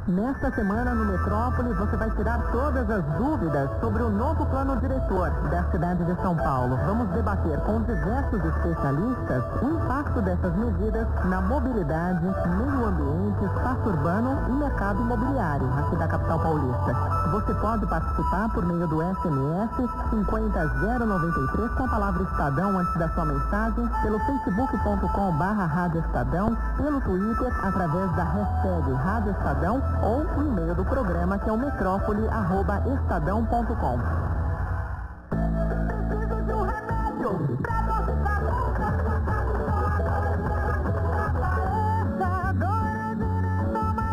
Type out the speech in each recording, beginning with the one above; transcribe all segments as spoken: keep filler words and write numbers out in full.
Nesta semana no Metrópole você vai tirar todas as dúvidas sobre o novo plano diretor da cidade de São Paulo. Vamos debater com diversos especialistas o impacto dessas medidas na mobilidade, meio ambiente, espaço urbano e mercado imobiliário aqui da capital paulista. Você pode participar por meio do S M S cinco zero zero nove três com a palavra Estadão antes da sua mensagem, pelo facebook ponto com barra Rádio Estadão, pelo Twitter através da hashtag Rádio Estadão ou o e-mail do programa que é o metrópole arroba estadão ponto com. Preciso de um remédio pra dor de cabeça. Essa dor é direção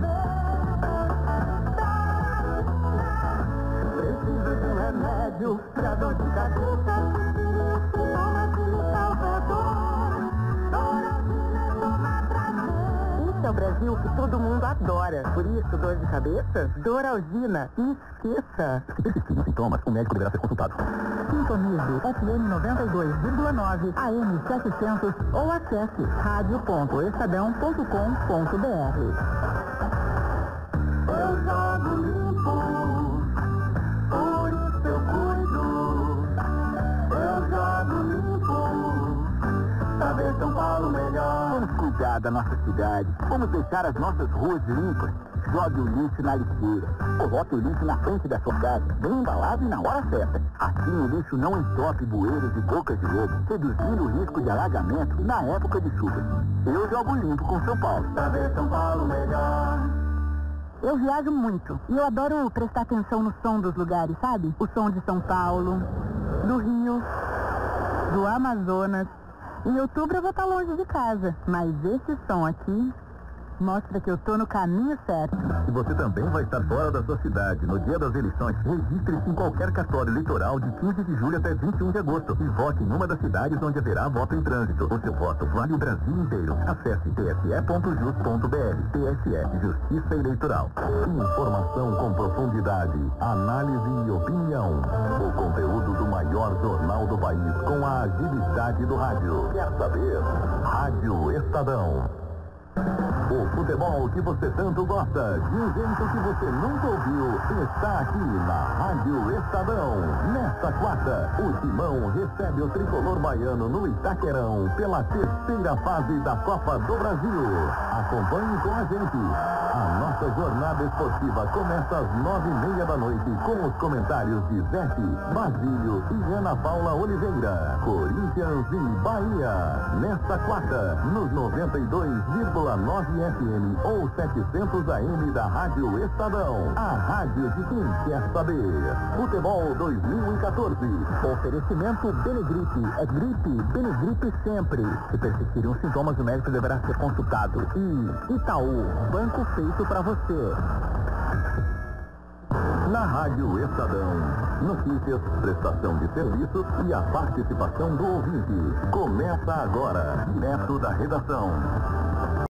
pra ver. Preciso de um remédio pra dor de cabeça. É o Brasil que todo mundo adora. Por isso, dor de cabeça, Doralgina. Esqueça. Se persistirem sintomas, o médico deverá ser consultado. Sintonize F M noventa e dois vírgula nove, A M setecentos ou acesse rádio ponto estadão ponto com ponto b r. Eu jogo limpo, por isso eu cuido. Eu jogo limpo, pra ver São Paulo melhor. Vamos cuidar da nossa cidade. Vamos deixar as nossas ruas limpas. Jogue o lixo na lixeira. Coloque o lixo na frente da sua casa, bem embalado e na hora certa. Assim o lixo não entope bueiros e bocas de lobo, reduzindo o risco de alagamento na época de chuva. Eu jogo limpo com São Paulo. Pra ver São Paulo melhor. Eu viajo muito e eu adoro prestar atenção no som dos lugares, sabe? O som de São Paulo, do Rio, do Amazonas. Em outubro eu vou estar longe de casa, mas esse som aqui mostra que eu tô no caminho certo. Se você também vai estar fora da sua cidade no dia das eleições, registre-se em qualquer cartório eleitoral de quinze de julho até vinte e um de agosto e vote em uma das cidades onde haverá voto em trânsito. O seu voto vale o Brasil inteiro. Acesse t s e ponto jus ponto b r. T S E, Justiça Eleitoral. Informação com profundidade, análise e opinião. O conteúdo do maior jornal do país com a agilidade do rádio. Quer saber? Rádio Estadão. O futebol que você tanto gosta, de um jeito que você nunca ouviu, está aqui na Rádio Estadão. Nesta quarta, o Timão recebe o tricolor baiano no Itaquerão pela terceira fase da Copa do Brasil. Acompanhe com a gente. A nossa jornada esportiva começa às nove e meia da noite com os comentários de Zete, Basílio e Ana Paula Oliveira. Corinthians e Bahia. Nesta quarta, nos noventa e dois vírgula nove F M ou setecentos A M da Rádio Estadão. A rádio de quem quer saber. Futebol dois mil e quatorze. Oferecimento Benegripe. É gripe, Benegripe sempre. Se persistirem os sintomas, o médico deverá ser consultado. E Itaú, banco feito para você. Na Rádio Estadão, notícias, prestação de serviço e a participação do ouvinte. Começa agora, direto da redação.